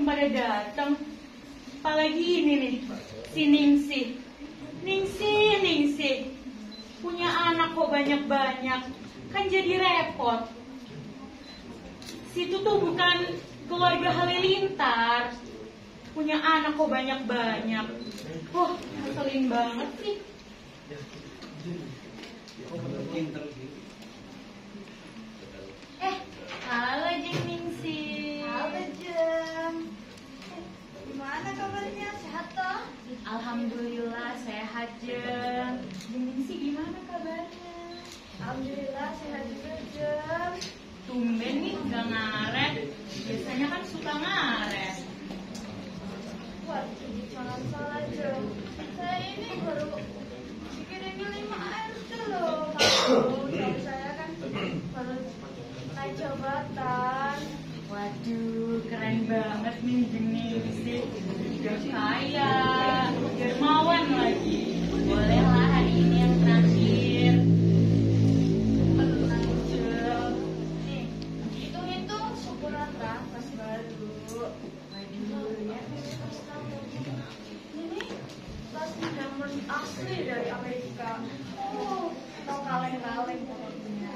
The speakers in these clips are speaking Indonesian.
belum pada datang. Apalagi ini nih, si Ningsih. Ningsih. Punya anak kok banyak-banyak. Kan jadi repot. Situ tuh bukan keluarga Halilintar. Punya anak kok banyak-banyak. Wah, ngeselin banget sih. Halo Jeng Ningsih. Halo Jeng. Gimana kabarnya? Sehat toh? Alhamdulillah sehat Jeng. Jeng Ningsih gimana kabarnya? Alhamdulillah sehat juga Jeng. Tumben nih gak ngaret. Biasanya kan suka ngaret. Waduh, jangan salah Jeng. Saya ini baru bikinin 5 RT loh. Jadi saya kan baru naik jabatan. Waduh, keren banget nih Jeng Ningsih. Udah kaya, dermawan lagi. Bolehlah hari ini yang terakhir. Tenang Jeng. Nih, hitung-hitung syukuran lah pas baru. Waduh, ya. Ini tas diamond asli dari Amerika. Tau kaleng-kaleng pokoknya.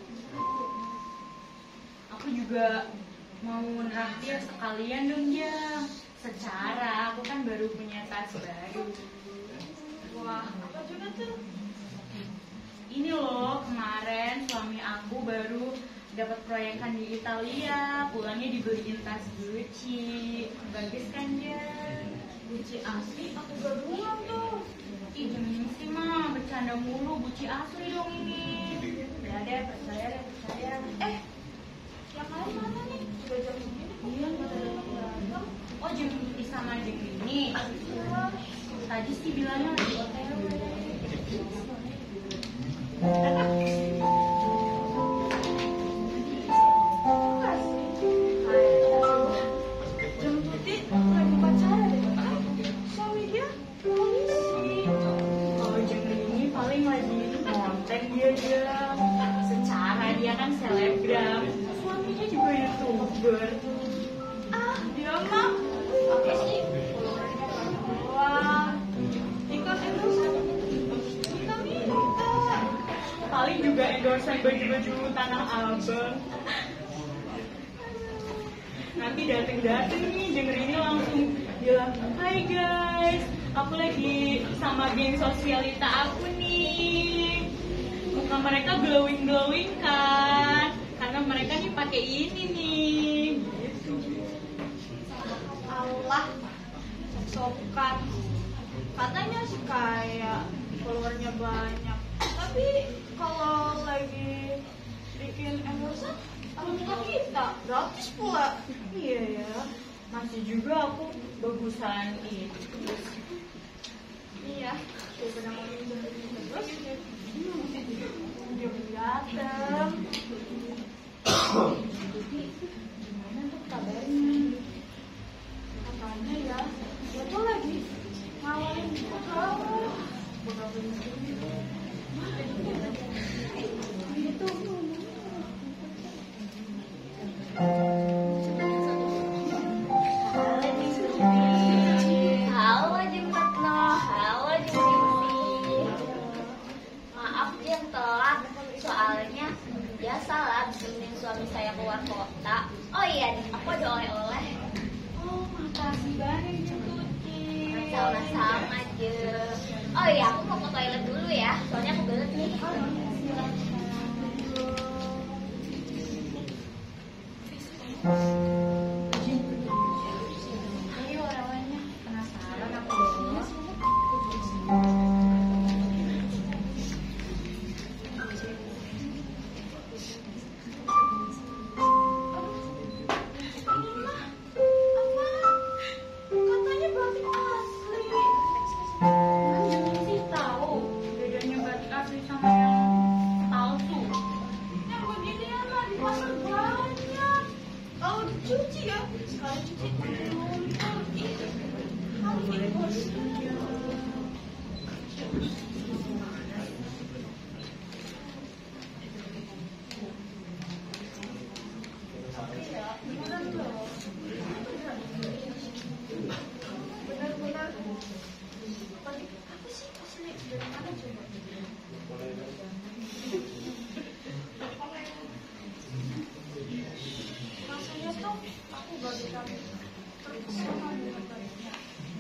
Aku juga mau naktir sekalian dong Jeng. Secara aku kan baru punya tas baru. Wah, apa juga tuh? Ini loh, kemarin suami aku baru dapat proyekan di Italia. Pulangnya dibeliin tas Gucci. Bagus kan Jeng? Gucci asli aku baruan tuh. Ih, Jeng sih mah bercanda mulu. Gucci asli dong ini. Ya deh, percaya. Yang lain mana nih? Udah jam segini. Iya, Nggak ada yang datang. Oh, Jeng Ningsih sama Jeng ini. Tadi sih bilangnya lagi OTW. Jam Tuti lagi pacaran deh. Suami dia polisi. Oh, Jeng ini paling lagi konten dia. Secara dia kan selebgram. Suaminya juga YouTuber. Dia mah apa sih? Wah, ikut endorse. Kita minta. Paling juga endorse baju-baju Tanah Abang. Nanti dateng nih Jeng Rini langsung bilang, "Hai guys, aku lagi sama geng sosialita aku nih." Muka mereka glowing kan, karena mereka nih pakai ini nih. Allah, sokan. Katanya sih kayak followernya banyak. Tapi kalau lagi bikin endorse, muka kita gratis pula. Iya ya, masih juga aku bagusan itu. Iya, daripada ngomongin terus, dia datang. Gimana tuh kabarnya? Katanya ya, dia tuh lagi ngawalin kamu. Gitu. Halo Jeng Retno, halo Jeng Ningsih. Maaf Jeng telat, soalnya biasalah bimbing suami saya keluar kota. Oh iya, aku ada oleh-oleh. Oh, makasih banyak Jeng Tuti. Sama-sama Jeng. Oh iya, aku mau ke toilet dulu ya, soalnya aku belet nih. Ayo oleh-olehnya, penasaran aku loh. Ini mah apa? Katanya batik asli. Jeng sih tahu bedanya batik asli sama yang palsu. Yang beginian lah di pasar banyak. Kalau dicuci ya, sekali cuci luntur. Ih, harus impor. Iya, beneran loh. kami terpesona dengan baiknya.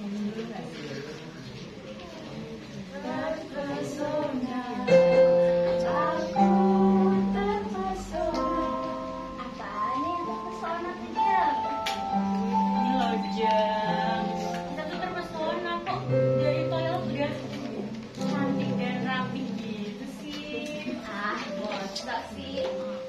Terpesona, aku terpesona. Apaan yang terpesona tuh, Jeng? Ini loh Jeng, kita tuh terpesona kok dari toilet udah cantik dan rapi gitu sih. Ah, bosan sih.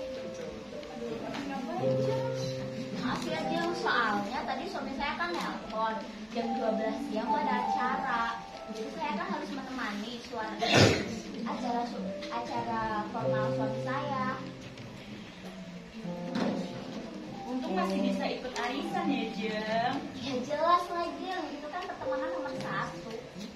Maaf ya, Jeng, soalnya tadi suami saya kan nelpon jam 12 siang tuh ada acara. Jadi saya kan harus menemani acara formal suami saya. Untung masih bisa ikut arisan ya Jeng. Ya jelas lah, Jeng, itu kan pertemanan nomor 1.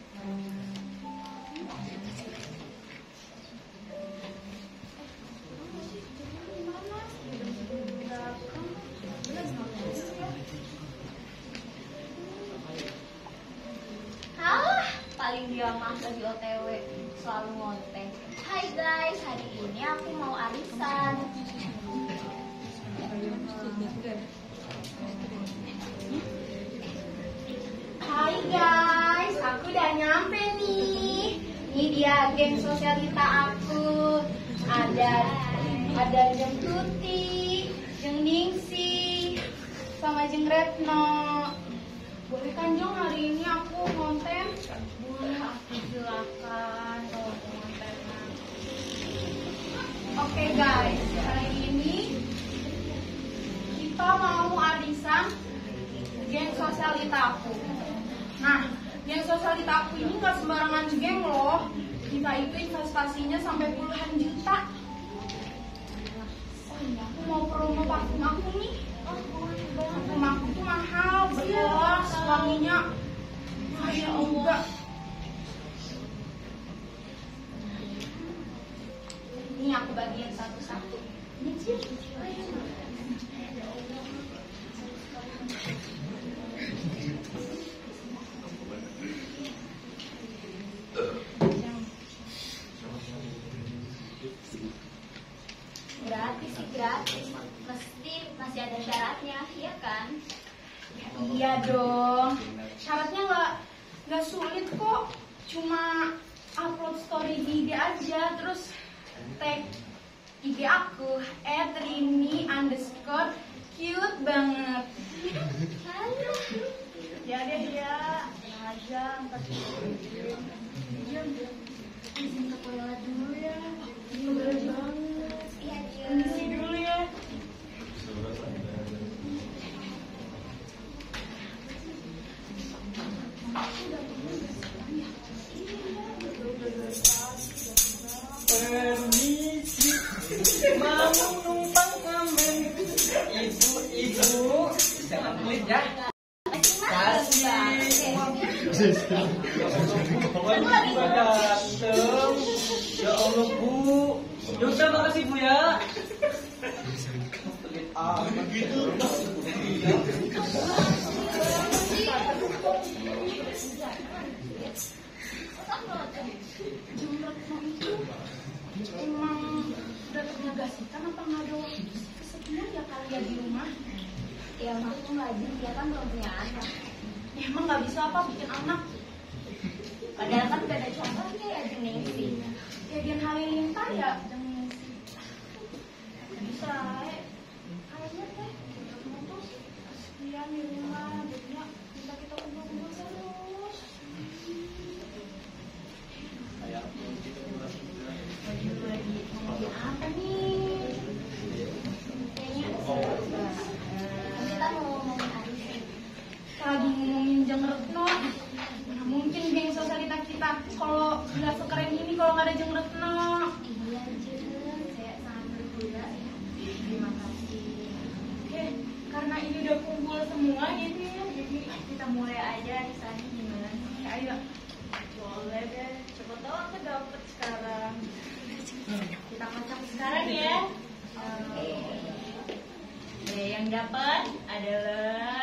Halah, paling dia mah lagi OTW, selalu ngonten. Hai guys, hari ini aku mau arisan. Hai guys, aku udah nyampe nih. Ini dia geng sosialita aku. Ada Jeng Tuti, Jeng Ningsi, sama Jeng Retno. Boleh kan Jeng hari ini aku konten? Boleh aku silakan kalau konten. Oke guys, hari ini kita mau arisan geng sosialita aku. Nah, geng sosialita aku ini nggak sembarangan geng loh. Kita itu investasinya sampai puluhan juta. Oh iya, aku mau promo parfum aku nih. Parfum aku tuh mahal, berkelas, wanginya Masya Allah. Ini aku bagian satu-satu. Ini Cil. Gratis sih gratis, mesti masih ada syaratnya, ya kan? Iya dong. Syaratnya nggak sulit kok. Cuma upload story di IG aja, terus tag IG aku @rini_cute banget. Halo. Ya deh ya. Tenang aja, ntar izin ke toilet dulu ya. Ini berat banget. Iya, Jeng. Permisi dulu ya. Permisi, mau numpang ngamen. Ibu, jangan pelit ya. Kasih. Ganteng. Ya Allah Bu. Yaudah makasih Bu ya. Pelit amat gitu. emang udah ternyagasikan apa nggak ada waktu kesepian ya kali ya di rumah? Ya maksudnya lagi dia kan belum punya anak. Ya, emang nggak bisa apa bikin anak? Padahal kan udah ada contohnya ya Jeng Ningsi. Ya Dian Halilintar ya jangan bisa. Kayaknya teh putus kesepian di rumah, jadinya minta kita kumpul-kumpul terus. Lagi ngomongin apa nih? Kayaknya seru banget. Kita mau ngomongin arisan. Lagi ngomongin Jeng Retno. Nah, mungkin geng sosialita kita kalau nggak sekeren ini kalau nggak ada Jeng Retno. Iya Jeng, saya sangat berguna ya. Terima kasih. Oke, karena ini udah kumpul semua gitu ya, jadi kita mulai aja arisannya gimana? Ya, ayo. Boleh deh, coba tahu aku dapet sekarang. Kita kocok sekarang ya. Oke. Yang dapat adalah